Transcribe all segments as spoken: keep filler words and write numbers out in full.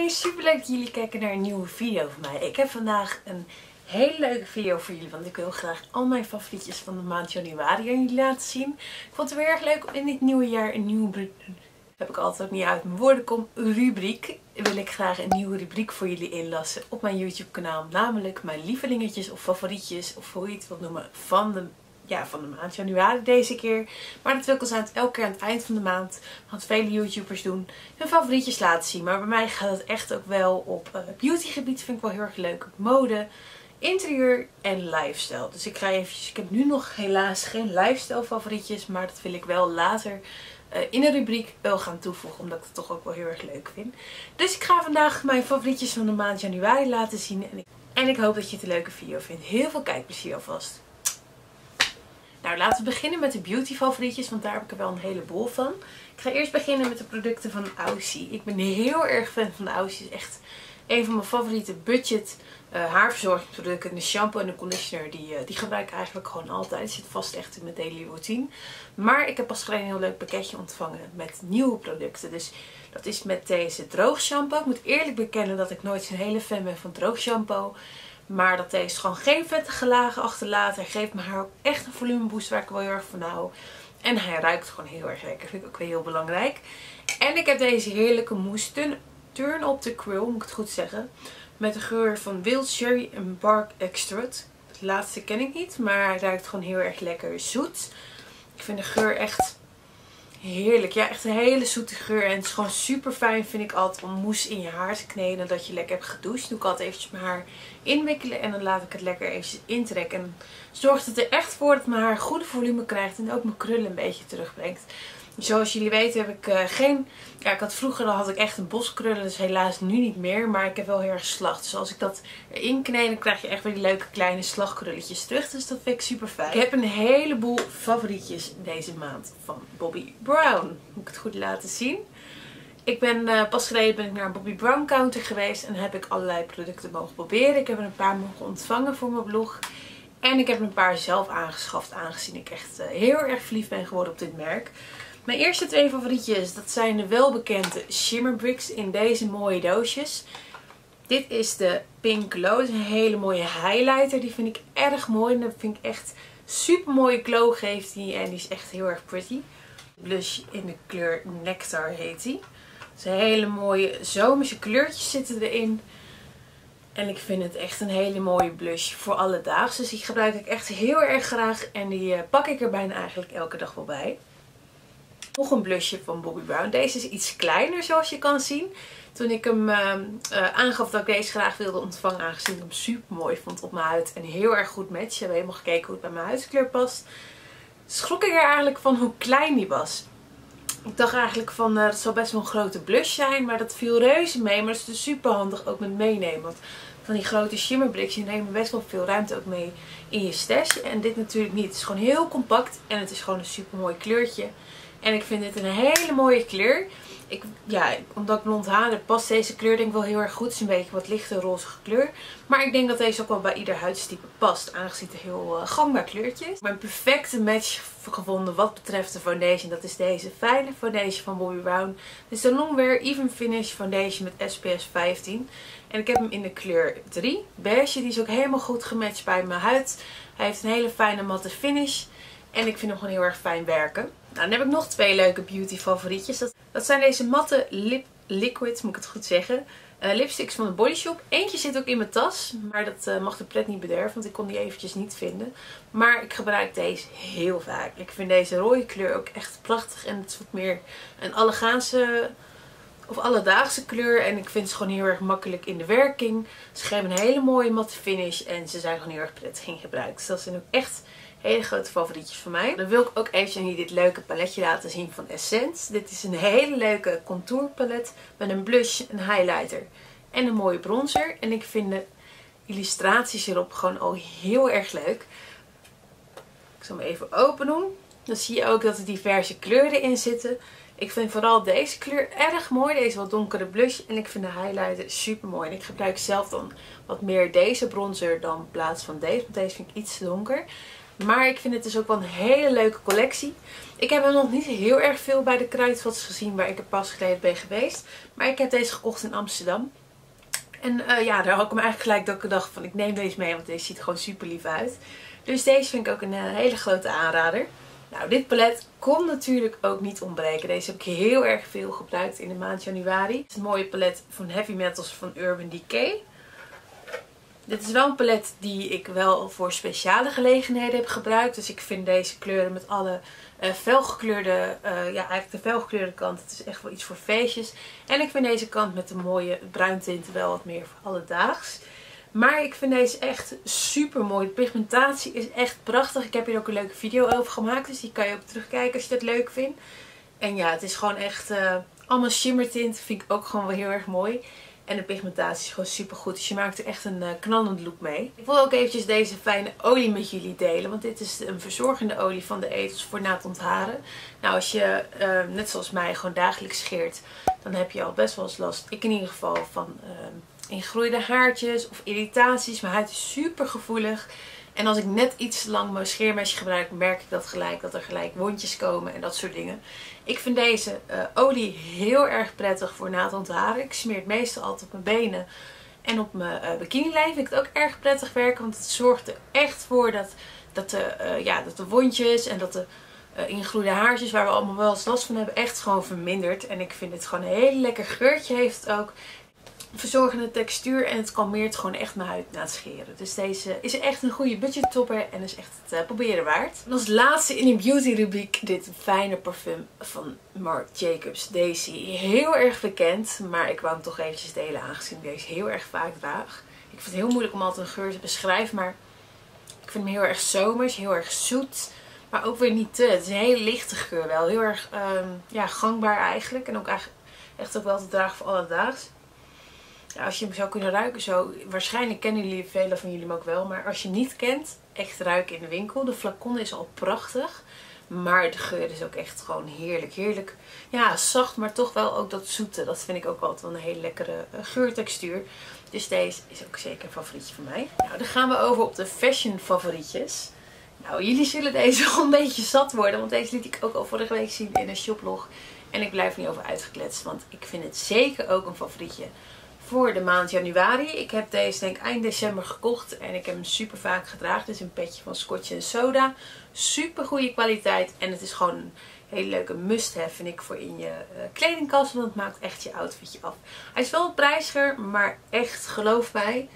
Hoi, super leuk dat jullie kijken naar een nieuwe video van mij. Ik heb vandaag een hele leuke video voor jullie, want ik wil graag al mijn favorietjes van de maand januari aan jullie laten zien. Ik vond het weer erg leuk om in dit nieuwe jaar een nieuwe, heb ik altijd ook niet uit mijn woorden kom, rubriek. Wil ik graag een nieuwe rubriek voor jullie inlassen op mijn YouTube kanaal, namelijk mijn lievelingetjes of favorietjes of hoe je het wilt noemen van de Ja, van de maand januari deze keer. Maar dat wil ik al aan elke keer aan het eind van de maand. Want vele YouTubers doen hun favorietjes laten zien. Maar bij mij gaat het echt ook wel op uh, beautygebied. Vind ik wel heel erg leuk. Op mode, interieur en lifestyle. Dus ik ga eventjes. Ik heb nu nog helaas geen lifestyle favorietjes. Maar dat wil ik wel later uh, in een rubriek wel gaan toevoegen. Omdat ik het toch ook wel heel erg leuk vind. Dus ik ga vandaag mijn favorietjes van de maand januari laten zien. En ik, en ik hoop dat je het een leuke video vindt. Heel veel kijkplezier alvast. Nou, laten we beginnen met de beauty favorietjes, want daar heb ik er wel een heleboel van. Ik ga eerst beginnen met de producten van Aussie. Ik ben heel erg fan van Aussie. Het is echt een van mijn favoriete budget uh, haarverzorgingsproducten. De shampoo en de conditioner, die, uh, die gebruik ik eigenlijk gewoon altijd. Het zit vast echt in mijn daily routine. Maar ik heb pas geleden een heel leuk pakketje ontvangen met nieuwe producten. Dus dat is met deze droog shampoo. Ik moet eerlijk bekennen dat ik nooit zo'n hele fan ben van droog shampoo. Maar dat deze gewoon geen vettige lagen achterlaat. Hij geeft mijn haar ook echt een volumeboost waar ik wel heel erg van hou. En hij ruikt gewoon heel erg lekker. Vind ik ook weer heel belangrijk. En ik heb deze heerlijke mousse Turn Up the Krill, moet ik het goed zeggen. Met de geur van Wild Cherry en Bark Extract. Het laatste ken ik niet, maar hij ruikt gewoon heel erg lekker zoet. Ik vind de geur echt heerlijk. Ja, echt een hele zoete geur. En het is gewoon super fijn, vind ik altijd, om mousse in je haar te kneden. Dat je lekker hebt gedoucht. Doe ik altijd eventjes mijn haar inwikkelen. En dan laat ik het lekker eventjes intrekken. En zorgt het er echt voor dat mijn haar goede volume krijgt. En ook mijn krullen een beetje terugbrengt. Zoals jullie weten heb ik uh, geen... Ja, ik had vroeger dan had ik echt een boskrullen. Dus helaas nu niet meer. Maar ik heb wel heel erg slag. Dus als ik dat erin kneed, dan krijg je echt weer die leuke kleine slagkrulletjes terug. Dus dat vind ik super fijn. Ik heb een heleboel favorietjes deze maand van Bobbi Brown. Moet ik het goed laten zien. Ik ben uh, pas geleden ben ik naar een Bobbi Brown counter geweest. En heb ik allerlei producten mogen proberen. Ik heb er een paar mogen ontvangen voor mijn blog. En ik heb er een paar zelf aangeschaft. Aangezien ik echt uh, heel erg verliefd ben geworden op dit merk. Mijn eerste twee favorietjes, dat zijn de welbekende Shimmer Bricks in deze mooie doosjes. Dit is de Pink Glow. Het is een hele mooie highlighter. Die vind ik erg mooi. En dat vind ik echt super mooie glow geeft die. En die is echt heel erg pretty. Blush in de kleur Nectar heet die. Dus een hele mooie zomerse kleurtjes zitten erin. En ik vind het echt een hele mooie blush voor alledaags. Dus die gebruik ik echt heel erg graag. En die pak ik er bijna eigenlijk elke dag wel bij. Nog een blushje van Bobbi Brown. Deze is iets kleiner zoals je kan zien. Toen ik hem uh, uh, aangaf dat ik deze graag wilde ontvangen. Aangezien ik hem super mooi vond op mijn huid. En heel erg goed matcht. We hebben helemaal gekeken hoe het bij mijn huidskleur past. Schrok ik er eigenlijk van hoe klein die was. Ik dacht eigenlijk van uh, dat zal best wel een grote blush zijn. Maar dat viel reuze mee. Maar dat is dus super handig ook met meenemen. Want van die grote shimmerbricks die nemen best wel veel ruimte ook mee in je stash. En dit natuurlijk niet. Het is gewoon heel compact. En het is gewoon een super mooi kleurtje. En ik vind dit een hele mooie kleur. Ik, ja, omdat ik blond haar heb, past deze kleur denk ik wel heel erg goed. Het is een beetje wat lichte roze kleur. Maar ik denk dat deze ook wel bij ieder huidstype past. Aangezien het een heel uh, gangbaar kleurtje is. Mijn perfecte match gevonden wat betreft de foundation. Dat is deze fijne foundation van Bobbi Brown. Dit is de Longwear Even Finish Foundation met S P F vijftien. En ik heb hem in de kleur drie. Beige. Die is ook helemaal goed gematcht bij mijn huid. Hij heeft een hele fijne matte finish. En ik vind hem gewoon heel erg fijn werken. Nou, dan heb ik nog twee leuke beauty favorietjes. Dat, dat zijn deze matte lip liquids, moet ik het goed zeggen. Uh, lipsticks van de Body Shop. Eentje zit ook in mijn tas. Maar dat uh, mag de pret niet bederven. Want ik kon die eventjes niet vinden. Maar ik gebruik deze heel vaak. Ik vind deze rode kleur ook echt prachtig. En het is wat meer een allegaanse of alledaagse kleur. En ik vind ze gewoon heel erg makkelijk in de werking. Ze geven een hele mooie matte finish. En ze zijn gewoon heel erg prettig in gebruik. Dus dat zijn ook echt hele grote favorietjes van mij. Dan wil ik ook even aan jullie dit leuke paletje laten zien van Essence. Dit is een hele leuke contourpalet met een blush, een highlighter en een mooie bronzer. En ik vind de illustraties hierop gewoon al heel erg leuk. Ik zal hem even open doen. Dan zie je ook dat er diverse kleuren in zitten. Ik vind vooral deze kleur erg mooi. Deze wat donkere blush. En ik vind de highlighter super mooi. En ik gebruik zelf dan wat meer deze bronzer dan in plaats van deze. Want deze vind ik iets te donker. Maar ik vind het dus ook wel een hele leuke collectie. Ik heb er nog niet heel erg veel bij de Kruidvats gezien waar ik er pas geleden ben geweest. Maar ik heb deze gekocht in Amsterdam. En uh, ja, daar had ik hem eigenlijk gelijk dat ik dacht van ik neem deze mee, want deze ziet er gewoon super lief uit. Dus deze vind ik ook een uh, hele grote aanrader. Nou, dit palet kon natuurlijk ook niet ontbreken. Deze heb ik heel erg veel gebruikt in de maand januari. Het is een mooie palet van Heavy Metals van Urban Decay. Dit is wel een palet die ik wel voor speciale gelegenheden heb gebruikt. Dus ik vind deze kleuren met alle uh, felgekleurde, uh, ja eigenlijk de felgekleurde kant. Het is echt wel iets voor feestjes. En ik vind deze kant met de mooie bruintint wel wat meer voor alledaags. Maar ik vind deze echt super mooi. De pigmentatie is echt prachtig. Ik heb hier ook een leuke video over gemaakt. Dus die kan je ook terugkijken als je dat leuk vindt. En ja, het is gewoon echt uh, allemaal shimmertint. Vind ik ook gewoon wel heel erg mooi. En de pigmentatie is gewoon super goed. Dus je maakt er echt een uh, knallend look mee. Ik wil ook eventjes deze fijne olie met jullie delen. Want dit is een verzorgende olie van de Ethos voor naadontharen. Nou, als je uh, net zoals mij gewoon dagelijks scheert. Dan heb je al best wel eens last. Ik in ieder geval van uh, ingroeide haartjes of irritaties. Mijn huid is super gevoelig. En als ik net iets te lang mijn scheermesje gebruik, merk ik dat gelijk. Dat er gelijk wondjes komen en dat soort dingen. Ik vind deze uh, olie heel erg prettig voor naadontharen. Ik smeer het meestal altijd op mijn benen en op mijn uh, bikinilijn. Vind ik het ook erg prettig werken. Want het zorgt er echt voor dat, dat, de, uh, ja, dat de wondjes en dat de uh, ingroeide haartjes, waar we allemaal wel eens last van hebben, echt gewoon vermindert. En ik vind het gewoon een heel lekker geurtje heeft het ook. Verzorgende textuur en het kalmeert gewoon echt mijn huid na het scheren. Dus deze is echt een goede budgettopper en is echt het uh, proberen waard. En als laatste in die beauty rubriek dit fijne parfum van Marc Jacobs Daisy. Heel erg bekend, maar ik wou hem toch eventjes delen aangezien ik deze heel erg vaak draag. Ik vind het heel moeilijk om altijd een geur te beschrijven, maar ik vind hem heel erg zomers, heel erg zoet. Maar ook weer niet te. Het is een hele lichte geur wel. Heel erg um, ja, gangbaar eigenlijk. En ook eigenlijk echt ook wel te dragen voor alledaags. Ja, als je hem zou kunnen ruiken zo, waarschijnlijk kennen jullie, velen van jullie hem ook wel. Maar als je hem niet kent, echt ruiken in de winkel. De flacon is al prachtig. Maar de geur is ook echt gewoon heerlijk. Heerlijk, ja, zacht, maar toch wel ook dat zoete. Dat vind ik ook altijd wel een hele lekkere uh, geurtextuur. Dus deze is ook zeker een favorietje van mij. Nou, dan gaan we over op de fashion favorietjes. Nou, jullie zullen deze al een beetje zat worden. Want deze liet ik ook al vorige week zien in een shoplog. En ik blijf er niet over uitgekletst. Want ik vind het zeker ook een favorietje voor de maand januari. Ik heb deze denk ik eind december gekocht. En ik heb hem super vaak gedragen. Dit is een petje van Scotch en Soda. Super goede kwaliteit. En het is gewoon een hele leuke must-have vind ik voor in je uh, kledingkast. Want het maakt echt je outfitje af. Hij is wel wat prijziger. Maar echt geloof mij.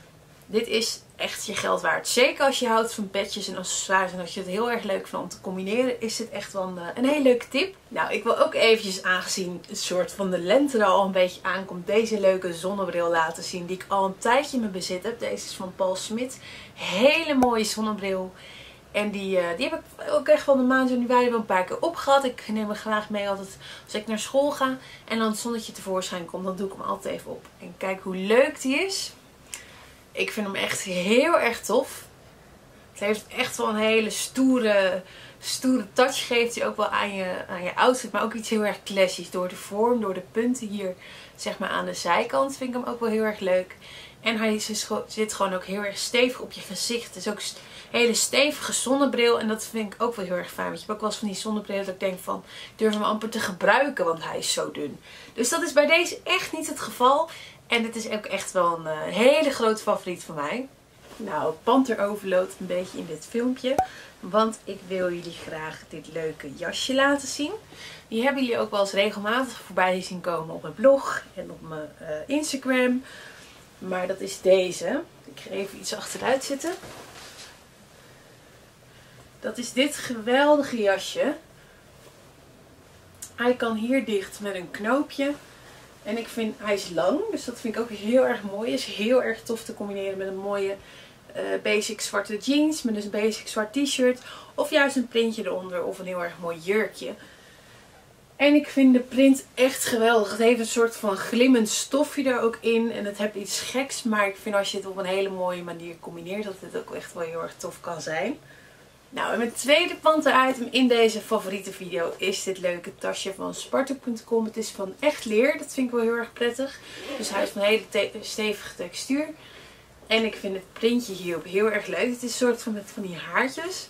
Dit is echt je geld waard. Zeker als je houdt van petjes en accessoires en als je het heel erg leuk vindt om te combineren, is dit echt wel een, een hele leuke tip. Nou, ik wil ook eventjes, aangezien het soort van de lente er al een beetje aankomt, deze leuke zonnebril laten zien die ik al een tijdje in mijn bezit heb. Deze is van Paul Smit. Hele mooie zonnebril. En die, uh, die heb ik ook echt van de maand januari wel een paar keer opgehad. Ik neem hem graag mee altijd als ik naar school ga. En dan het zonnetje tevoorschijn komt, dan doe ik hem altijd even op. En kijk hoe leuk die is. Ik vind hem echt heel erg tof. Het heeft echt wel een hele stoere, stoere touch. Geeft hij ook wel aan je, aan je outfit. Maar ook iets heel erg classisch. Door de vorm, door de punten hier zeg maar aan de zijkant vind ik hem ook wel heel erg leuk. En hij zit gewoon ook heel erg stevig op je gezicht. Het is ook een hele stevige zonnebril. En dat vind ik ook wel heel erg fijn. Want je hebt ook wel eens van die zonnebril dat ik denk van, ik durf hem amper te gebruiken. Want hij is zo dun. Dus dat is bij deze echt niet het geval. En dit is ook echt wel een uh, hele grote favoriet van mij. Nou, Panther overload een beetje in dit filmpje. Want ik wil jullie graag dit leuke jasje laten zien. Die hebben jullie ook wel eens regelmatig voorbij zien komen op mijn blog en op mijn uh, Instagram. Maar dat is deze. Ik ga even iets achteruit zitten. Dat is dit geweldige jasje. Hij kan hier dicht met een knoopje. En ik vind, hij is lang, dus dat vind ik ook heel erg mooi. Is heel erg tof te combineren met een mooie uh, basic zwarte jeans. Met een basic zwart t-shirt. Of juist een printje eronder of een heel erg mooi jurkje. En ik vind de print echt geweldig. Het heeft een soort van glimmend stofje er ook in. En het heeft iets geks, maar ik vind als je het op een hele mooie manier combineert, dat het ook echt wel heel erg tof kan zijn. Nou, en mijn tweede Panther item in deze favoriete video is dit leuke tasje van Spartuk punt com. Het is van echt leer, dat vind ik wel heel erg prettig. Dus hij is van een hele stevige textuur. En ik vind het printje hierop heel erg leuk. Het is een soort van met van die haartjes.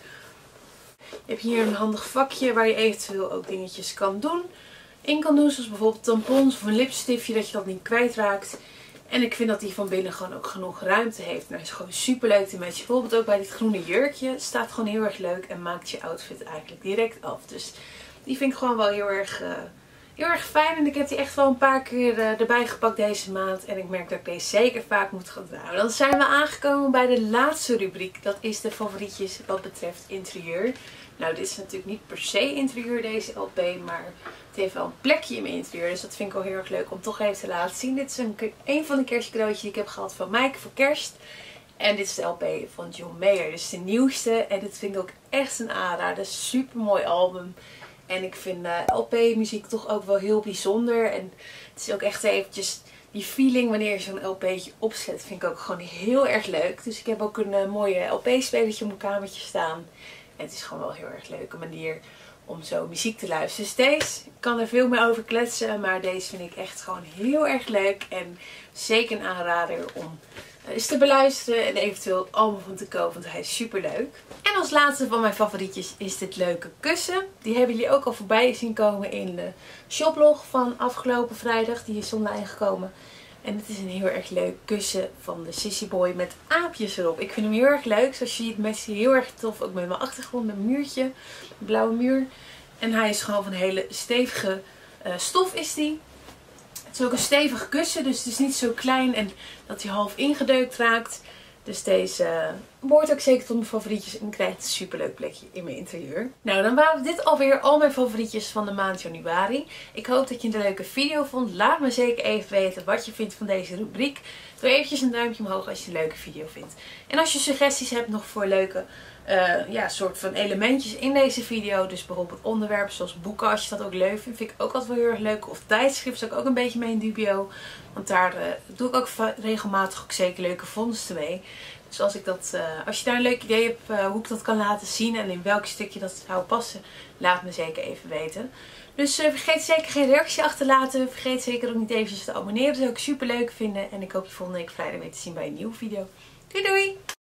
Je hebt hier een handig vakje waar je eventueel ook dingetjes kan doen. In kan doen, zoals bijvoorbeeld tampons of een lipstiftje, dat je dat niet kwijtraakt. En ik vind dat die van binnen gewoon ook genoeg ruimte heeft. Nou, het is gewoon super leuk te matchen. Bijvoorbeeld ook bij dit groene jurkje. Staat gewoon heel erg leuk en maakt je outfit eigenlijk direct af. Dus die vind ik gewoon wel heel erg, uh, heel erg fijn. En ik heb die echt wel een paar keer uh, erbij gepakt deze maand. En ik merk dat ik deze zeker vaak moet gaan dragen. Dan zijn we aangekomen bij de laatste rubriek. Dat is de favorietjes wat betreft interieur. Nou, dit is natuurlijk niet per se interieur, deze L P, maar het heeft wel een plekje in mijn interieur. Dus dat vind ik wel heel erg leuk om toch even te laten zien. Dit is een, een van de kerstcadeautjes die ik heb gehad van Maaike voor kerst. En dit is de L P van John Mayer. Dit is de nieuwste en dit vind ik ook echt een aanrader. Een super mooi album. En ik vind uh, L P muziek toch ook wel heel bijzonder. En het is ook echt eventjes die feeling wanneer je zo'n L P'tje opzet, vind ik ook gewoon heel erg leuk. Dus ik heb ook een uh, mooie L P-spelertje op mijn kamertje staan. En het is gewoon wel een heel erg leuke manier om zo muziek te luisteren. Dus deze, ik kan er veel meer over kletsen, maar deze vind ik echt gewoon heel erg leuk. En zeker een aanrader om eens te beluisteren en eventueel het album van te kopen, want hij is super leuk. En als laatste van mijn favorietjes is dit leuke kussen. Die hebben jullie ook al voorbij zien komen in de shoplog van afgelopen vrijdag. Die is online gekomen. En het is een heel erg leuk kussen van de Sissy Boy met aapjes erop. Ik vind hem heel erg leuk. Zoals je ziet, met hij heel erg tof. Ook met mijn achtergrond, met een muurtje. Een blauwe muur. En hij is gewoon van een hele stevige uh, stof is die. Het is ook een stevig kussen. Dus het is niet zo klein en dat hij half ingedeukt raakt. Dus deze uh, behoort ook zeker tot mijn favorietjes en krijgt een superleuk plekje in mijn interieur. Nou, dan waren dit alweer al mijn favorietjes van de maand januari. Ik hoop dat je het een leuke video vond. Laat me zeker even weten wat je vindt van deze rubriek. Doe eventjes een duimpje omhoog als je het een leuke video vindt. En als je suggesties hebt nog voor leuke uh, ja, soort van elementjes in deze video. Dus bijvoorbeeld onderwerpen zoals boeken, als je dat ook leuk vindt. Vind ik ook altijd wel heel erg leuk. Of tijdschriften, ook ook een beetje mee in dubio. Want daar uh, doe ik ook regelmatig ook zeker leuke vondsten mee. Dus als, ik dat, uh, als je daar een leuk idee hebt uh, hoe ik dat kan laten zien en in welk stukje dat zou passen, laat me zeker even weten. Dus uh, vergeet zeker geen reactie achter te laten. Vergeet zeker ook niet eventjes te abonneren. Dat zou ik super leuk vinden. En ik hoop je volgende week vrijdag weer te zien bij een nieuwe video. Doei doei!